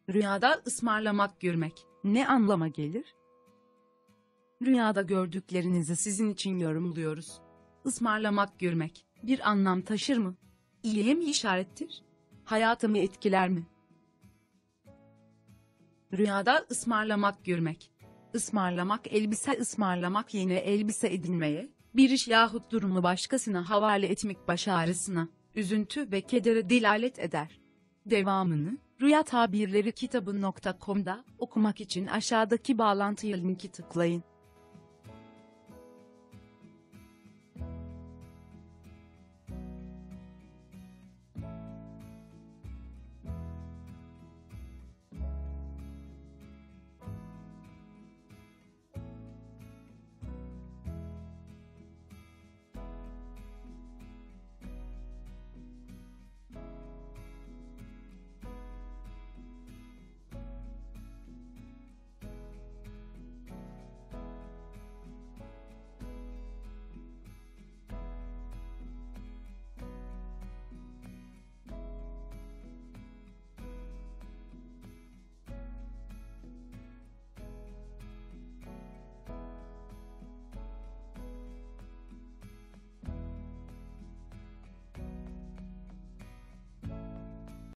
Rüyada ısmarlamak görmek Ne anlama gelir? Rüyada gördüklerinizi sizin için yorumluyoruz. Ismarlamak görmek bir anlam taşır mı? İyiye mi işarettir? Hayatımı etkiler mi? Rüyada ısmarlamak görmek. Ismarlamak elbise, ısmarlamak yeni elbise edinmeye, bir iş yahut durumu başkasına havale etmek baş ağrısına, üzüntü ve kedere delalet eder. Devamını Rüya Tabirleri kitabı.com'da okumak için aşağıdaki bağlantıya linki tıklayın.